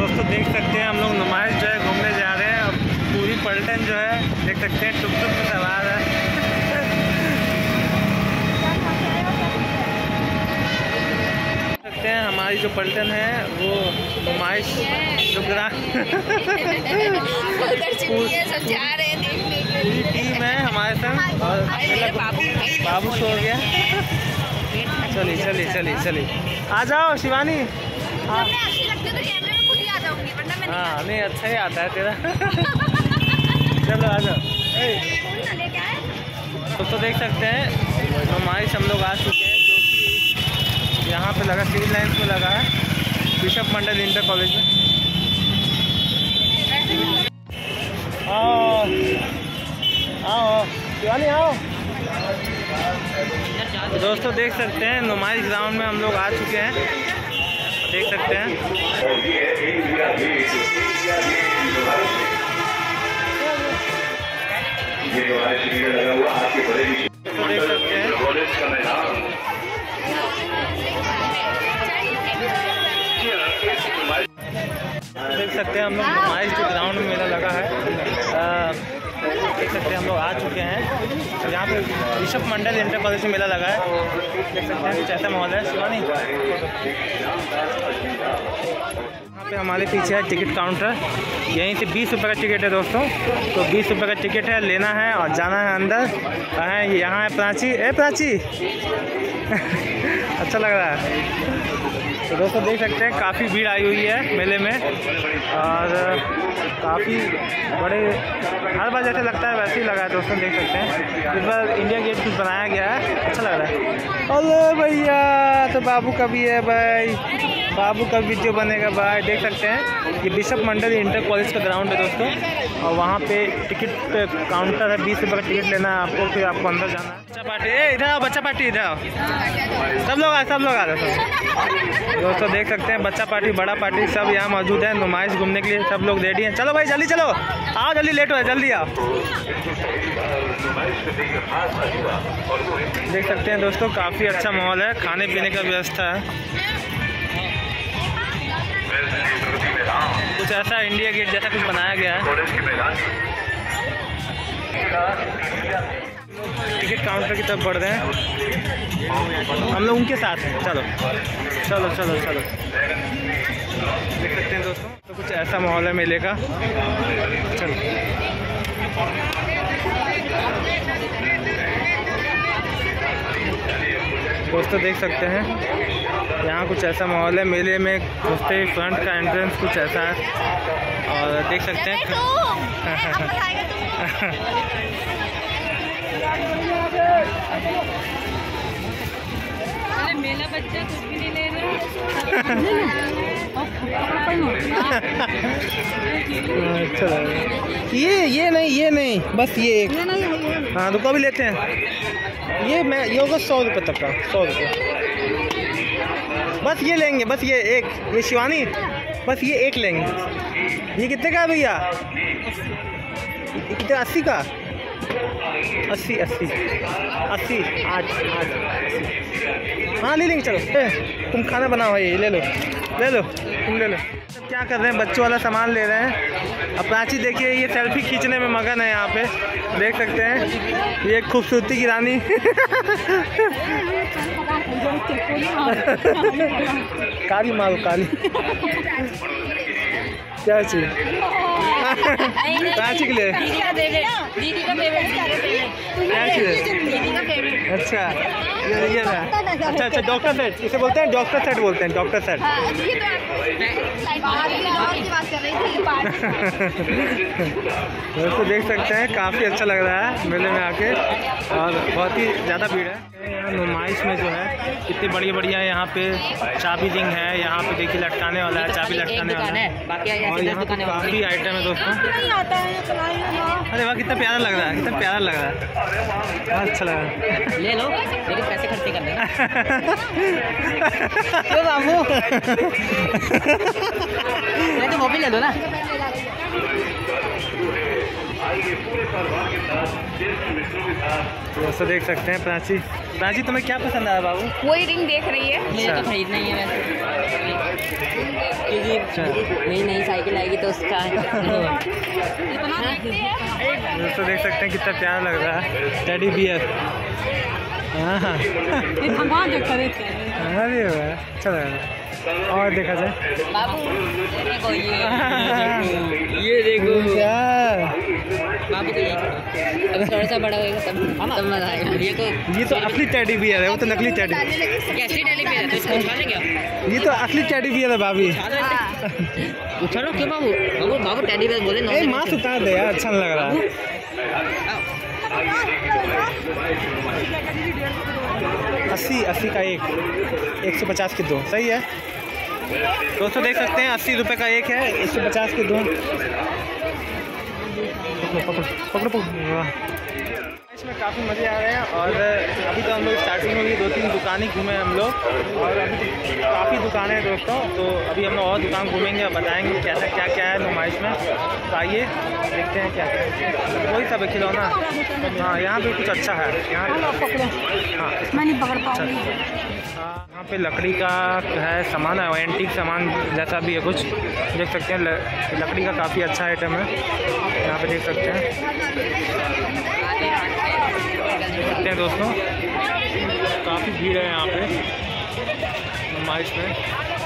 दोस्तों देख सकते हैं हम लोग नुमाइश जो है घूमने जा रहे हैं और पूरी पलटन जो है देख सकते हैं टुक टुक में सवार है। सकते हैं हमारी जो पलटन है वो नुमाइश पूरी टीम है हमारे संग और बाबू सो गया। चलिए आ जाओ शिवानी। हाँ नहीं अच्छा ही आता है तेरा। चलो आ जाओ। तो देख सकते हैं नुमाइश हम लोग आ चुके हैं जो कि यहाँ पे लगा सिविल लाइन्स में लगा है बिशप मंडल इंटर कॉलेज में। आओ शिवानी आओ। तो दोस्तों देख सकते हैं नुमाइश ग्राउंड में हम लोग आ चुके हैं, देख सकते हैं। तो देख सकते हैं हम लोग नुमाइश जो ग्राउंड में मेला लगा है देख सकते हैं हम लोग आ चुके हैं। यहाँ पे बिशप मंडल इंटर कॉलेज में मेला लगा है, देख सकते हैं कुछ ऐसा माहौल है। शिवानी यहाँ पे हमारे पीछे है टिकट काउंटर, यहीं से 20 रुपये का टिकट है दोस्तों। तो 20 रुपये का टिकट है, लेना है और जाना है अंदर। यहाँ है प्राची। प्राची अच्छा लग रहा है। तो दोस्तों देख सकते हैं काफ़ी भीड़ आई हुई है मेले में और काफ़ी बड़े, हर बार जैसे लगता है वैसे ही लगा है दोस्तों। देख सकते हैं इस बार इंडिया गेट कुछ बनाया गया है, अच्छा लग रहा है। अरे भैया तो बाबू का भी है भाई, बाबू का वीडियो बनेगा भाई। देख सकते हैं ये बिशप मंडल इंटर कॉलेज का ग्राउंड है दोस्तों और वहाँ पे टिकट काउंटर है, 20 रुपये का टिकट लेना है आपको, फिर आपको अंदर जाना है। बच्चा पार्टी इधर आओ, बच्चा पार्टी इधर आओ। सब लोग आ रहे हैं दोस्तों। देख सकते हैं बच्चा पार्टी बड़ा पार्टी सब यहाँ मौजूद है नुमाइश घूमने के लिए, सब लोग रेडी हैं। चलो भाई जल्दी चलो, आओ जल्दी, लेट हो है, जल्दी आओ। देख सकते हैं दोस्तों काफ़ी अच्छा माहौल है, खाने पीने का व्यवस्था है। कुछ ऐसा इंडिया गेट जैसा कुछ बनाया गया है। टिकट काउंटर की तरफ बढ़ रहे हैं हम लोग, उनके साथ हैं। चलो देख सकते हैं दोस्तों तो कुछ ऐसा माहौल है मेले का। चलो दोस्तों देख सकते हैं यहाँ कुछ ऐसा माहौल है मेले में। घुसते ही फ्रंट का एंट्रेंस कुछ ऐसा है और देख सकते हैं मेला बच्चा कुछ भी नहीं ले रहे। अच्छा ये नहीं बस ये एक। हाँ रुको भी लेते हैं। ये मैं ये होगा 100 रुपये तक का, 100 रुपये बस ये लेंगे, बस ये एक। ये शिवानी बस ये एक लेंगे। ये कितने का है भैया? कितने? 80 का? 80 8 हाँ ले लेंगे। चलो तुम खाना बनाओ भाई, ले लो तुम ले लो। क्या कर रहे हैं, बच्चों वाला सामान ले रहे हैं। अब प्राची देखिए ये सेल्फी खींचने में मगन है। यहाँ पे देख सकते हैं ये खूबसूरती की रानी। काली मारो काली। क्या चीज प्राची के लिए? दीदी का फेवरेट। अच्छा ये ना। अच्छा डॉक्टर सेट इसे बोलते हैं, डॉक्टर सेट बोलते हैं, डॉक्टर सेट। दोस्तों देख सकते हैं काफ़ी अच्छा लग रहा है मेले में आके और बहुत ही ज़्यादा भीड़ है। यहाँ नुमाइश में जो है कितनी बढ़िया यहाँ पे चाबी रिंग है, यहाँ पे देखिए लटकाने वाला है, चाबी लटकाने वाला है और यहाँ पे काफ़ी आइटम है दोस्तों। अरे वाह कितना प्यारा लग रहा है, कितना प्यारा लग रहा है, बहुत अच्छा लग रहा है। ले लो लेकिन पैसे खर्चे कर लेना। तो वो भी ले लो ना। दोस्तों देख सकते हैं प्राची तुम्हें क्या पसंद आया बाबू? वही रिंग देख रही है। मुझे तो खरीदना ही है वैसे, क्योंकि नई साइकिल आएगी तो उसका दोस्तों देख सकते हैं कितना प्यारा लग रहा है टेडी बियर। हाँ अरे अच्छा लग रहा है। और देखा जाए बाबू ये देखो बाबू तो अभी थोड़ा सा बड़ा होगा तब मजा आएगा। ये तो असली टेडी बियर है, वो तो नकली टेडी। असली टेडी बियर है तो इसको उठा लेंगे। ये तो असली टेडी बियर है भाभी। उछालो क्यों बाबू? बाबू टेडी बियर बोले। ए मास्क उतार दे यार, अच्छा नहीं लग रहा है। 80 का एक, 150 के दो, सही है। दोस्तों देख सकते हैं 80 रुपये का एक है, 150 के दो। पकड़ो। इसमें काफ़ी मज़े आ रहे हैं। और अभी तो हम लोग स्टार्टिंग में 2-3 दुकानें घूमे हम लोग, और अभी काफ़ी दुकानें हैं दोस्तों। तो अभी हम लोग और दुकान घूमेंगे और बताएंगे कैसा क्या है नुमाइश में। तो आइए देखते हैं क्या वही सब है खिलौना। हाँ यहाँ पे कुछ अच्छा है। यहाँ मैं नहीं पकड़ पाऊंगी। यहाँ पे लकड़ी का है सामान है, एंटीक सामान जैसा भी है कुछ। देख सकते हैं लकड़ी का काफ़ी अच्छा आइटम है। यहाँ पे देख सकते हैं दोस्तों, काफ़ी भीड़ है यहाँ पे नुमाइश में।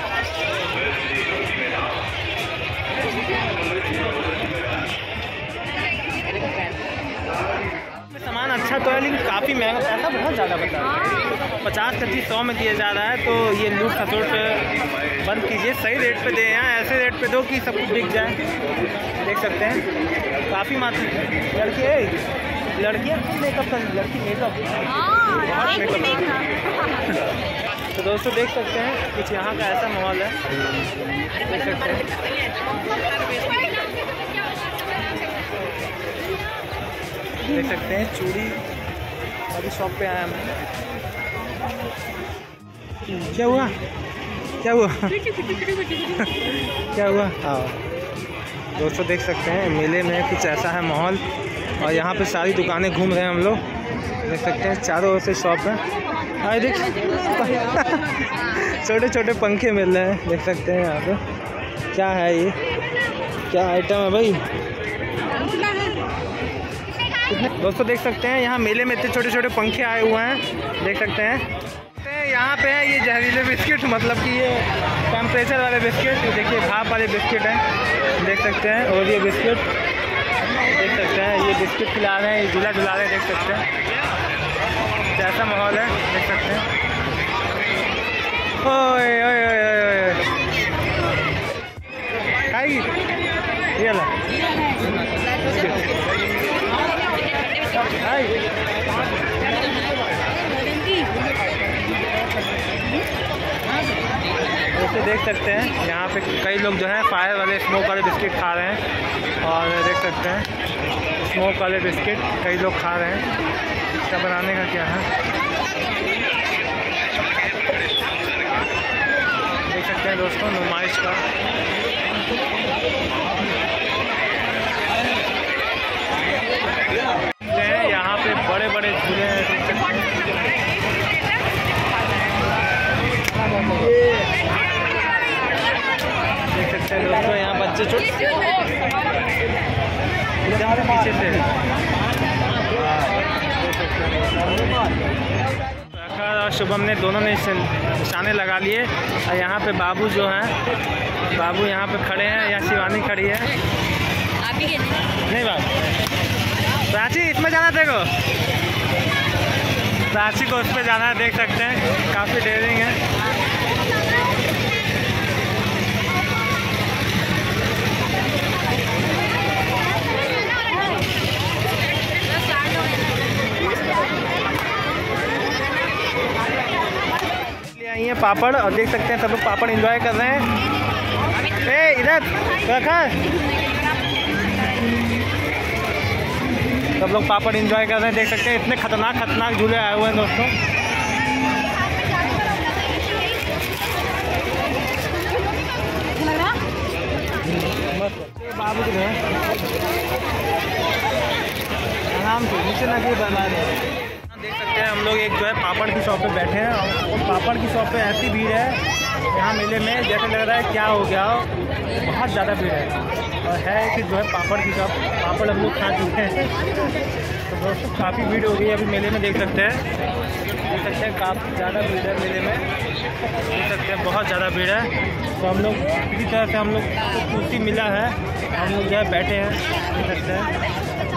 सामान अच्छा तो है लेकिन काफ़ी महंगा, पैसा बहुत ज़्यादा बता रहा है। 50 का चीज़ 100 में दिया जा रहा है। तो ये लूट खसोट बंद कीजिए, सही रेट पे दे। यहाँ ऐसे रेट पे दो कि सब कुछ बिक जाए। देख सकते हैं काफ़ी मात्रा लड़कियाँ मेकअप कर, लड़की मेकअप तो दोस्तों देख सकते हैं कुछ यहाँ का ऐसा माहौल है। देख सकते हैं चूड़ी अभी शॉप पे आया मैं। क्या हुआ हाँ दोस्तों देख सकते हैं मेले में कुछ ऐसा है माहौल। और यहाँ पे सारी दुकानें घूम रहे हैं हम लोग। देख सकते हैं चारों ओर से शॉप है। हाँ देख छोटे पंखे मिल रहे हैं। देख सकते हैं यहाँ पे क्या है, ये क्या आइटम है भाई। दोस्तों देख सकते हैं यहाँ मेले में इतने छोटे पंखे आए हुए हैं। देख सकते हैं यहाँ पे है ये जहरीले बिस्किट, मतलब कि ये टेम्परेचर वाले बिस्किट। देखिए भाप वाले बिस्किट हैं, देख सकते हैं। और ये बिस्किट देख सकते हैं, ये बिस्किट खिला रहे हैं, ये झूला झुला रहे हैं। देख सकते हैं कैसा माहौल है, देख सकते हैं। ओए खाएगी ये ला जैसे देख सकते हैं यहाँ पे कई लोग जो हैं फायर वाले स्मोक वाले बिस्किट खा रहे हैं। और देख सकते हैं स्मोक वाले बिस्किट कई लोग खा रहे हैं। इसका बनाने का क्या है देख सकते हैं दोस्तों नुमाइश का। यहाँ पे बड़े झूले हैं। देख सकते हैं दोस्तों यहाँ बच्चे पीछे से और शुभम ने दोनों ने निशाने लगा लिए। और यहाँ पे बाबू जो हैं बाबू यहाँ पे खड़े हैं, या शिवानी खड़ी है। नहीं बात प्राची इसमें जाना देखो, प्राची को उस पर जाना है। देख सकते हैं काफ़ी डेयरिंग है। ये पापड़, और देख सकते हैं सब लोग पापड़ एंजॉय कर रहे हैं। ए इधर रखा, सब लोग पापड़ एंजॉय कर रहे हैं। देख सकते हैं इतने खतरनाक झूले आए हुए हैं दोस्तों। बाबू के आराम से, नीचे ना गिर बर्बाद है। देख सकते हैं हम लोग एक जो है पापड़ की शॉप पे बैठे हैं और पापड़ की शॉप पे ऐसी भीड़ है यहाँ मेले में, जैसे लग रहा है क्या हो गया, बहुत ज़्यादा भीड़ है। और है कि जो है पापड़ की शॉप, पापड़ हम लोग खा चुके हैं। तो दोस्तों काफ़ी भीड़ हो गई अभी मेले में, देख सकते हैं काफ़ी ज़्यादा भीड़ है मेले में, देख सकते हैं बहुत ज़्यादा भीड़ है। तो हम लोग किसी तरह से हम लोग को कुर्सी मिला है, हम लोग जो है बैठे हैं, देख सकते हैं।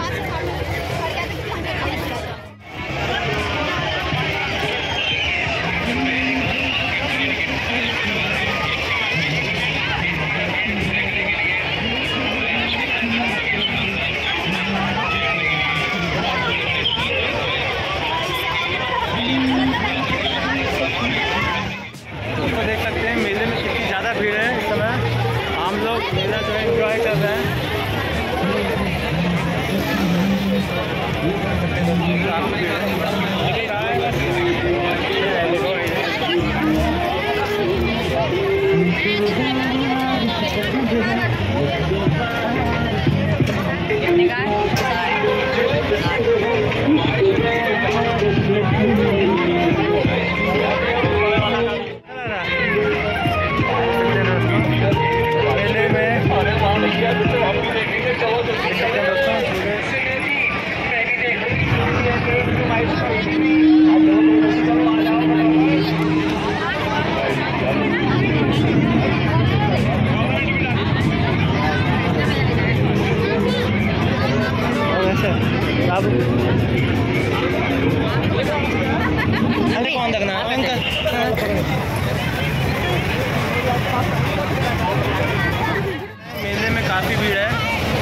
तो देख सकते हैं मेले में कितनी ज़्यादा भीड़ है इस समय, हम लोग मेला जो है एंजॉय कर रहे हैं। अरे कौन देखना है मेले में काफ़ी भीड़ है।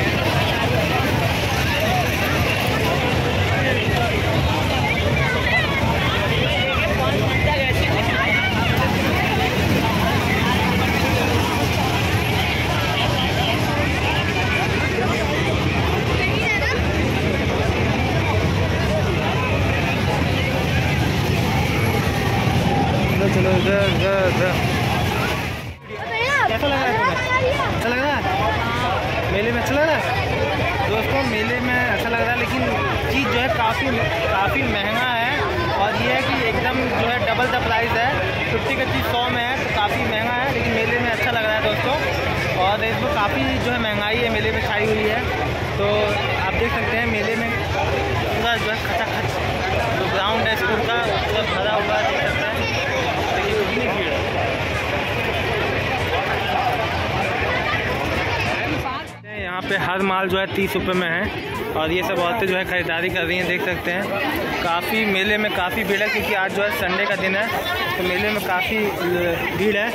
चलो इधर कैसा लग रहा है तुम्हें? अच्छा लग रहा है मेले में? अच्छा लग रहा है दोस्तों, मेले में अच्छा लग रहा है, लेकिन चीज़ जो है काफ़ी महंगा है। और ये है कि एकदम जो है डबल द प्राइस है, 50 का चीज़ 100 में है, तो काफ़ी महंगा है, लेकिन मेले में अच्छा लग रहा है दोस्तों। और इसमें काफ़ी जो है महंगाई है मेले में छाई हुई है। तो आप देख सकते हैं मेले में पूरा जो है खचाखच जो ग्राउंड है स्कूल का पूरा भरा हुआ देख सकते हैं, देखिए कितनी भीड़ है। यहाँ पे हर माल जो है 30 रुपये में है और ये सब औरतें जो है ख़रीदारी कर रही हैं, देख सकते हैं। काफ़ी मेले में काफ़ी भीड़ है क्योंकि आज जो है संडे का दिन है, तो मेले में काफ़ी भीड़ है।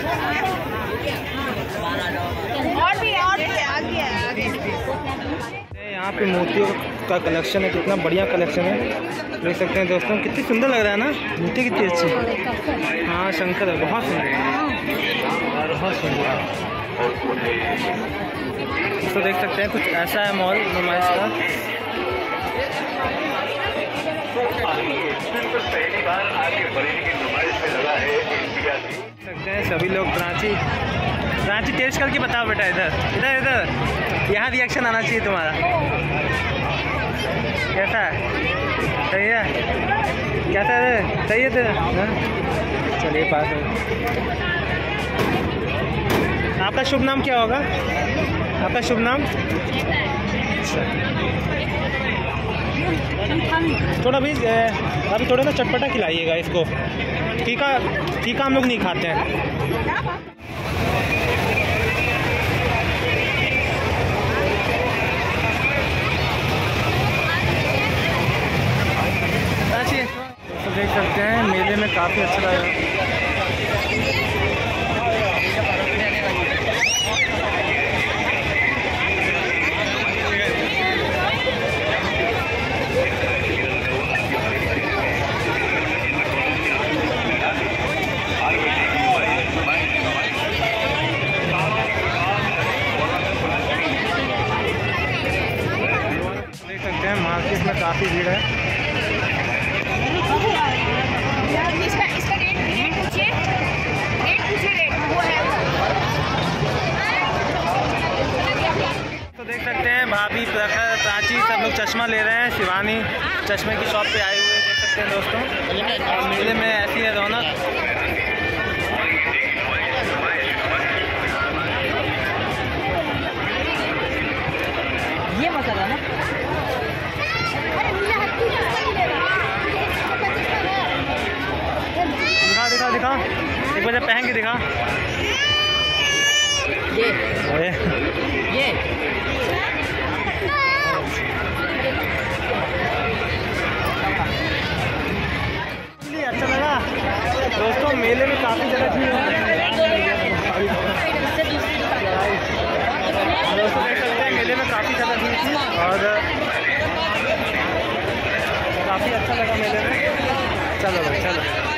यहाँ पे मोतियों का कलेक्शन है, कितना बढ़िया कलेक्शन है, देख सकते हैं दोस्तों। कितनी सुंदर लग रहा है ना, मोती कितनी अच्छी। हाँ शंकर है, बहुत सुंदर, बहुत सुंदर। तो देख सकते हैं कुछ ऐसा है मॉल नुमाइश का। पहली बार आगे बरेली की नुमाइश में लगा है इंडिया की। देख सकते हैं सभी लोग रांची टेस्ट करके बताओ बेटा, इधर यहाँ रिएक्शन आना चाहिए तुम्हारा। कैसा है? सही है? कैसा है? सही है तेरा? चलिए पास है। आपका शुभ नाम क्या होगा? आपका शुभ नाम? थोड़ा भी अभी थोड़ा ना चटपटा खिलाइएगा इसको, तीखा हम लोग नहीं खाते हैं। तो देख सकते हैं मेले में काफ़ी अच्छा लग रहा है। मार्केट में काफ़ी भीड़ है। इसका रेट पूछिए, वो है। तो देख सकते हैं भाभी, प्रखर, प्राची सब लोग चश्मा ले रहे हैं। शिवानी चश्मे की शॉप पे आए हुए देख सकते हैं दोस्तों। और मेले में ऐसी है रौनक। ये मसाला ना दिखा दिखा दिखा, एक बार पहन के दिखा। ये अरे ये अच्छा लगा दोस्तों। मेले में काफ़ी जगह थी दोस्तों, देख सकते हैं मेले में काफ़ी जगह थी और काफ़ी अच्छा लगा मेले में। चलो भाई चलो।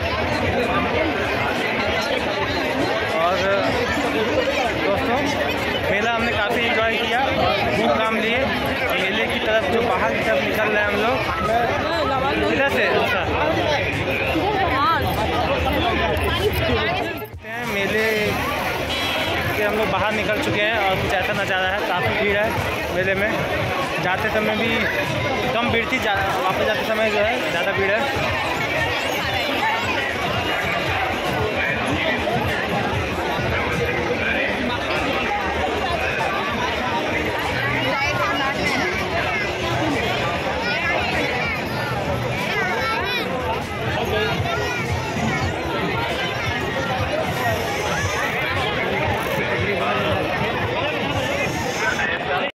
और दोस्तों मेला हमने काफ़ी एंजॉय किया और घूम घाम लिए। मेले की तरफ जो बाहर की तरफ निकल रहे हैं हम लोग इधर से। अच्छा मेले से हम लोग बाहर निकल चुके हैं और कुछ ऐसा नज़ारा है। काफ़ी भीड़ है मेले में। जाते समय भी कम भीड़ थी, वापस जाते समय जो है ज़्यादा भीड़ है।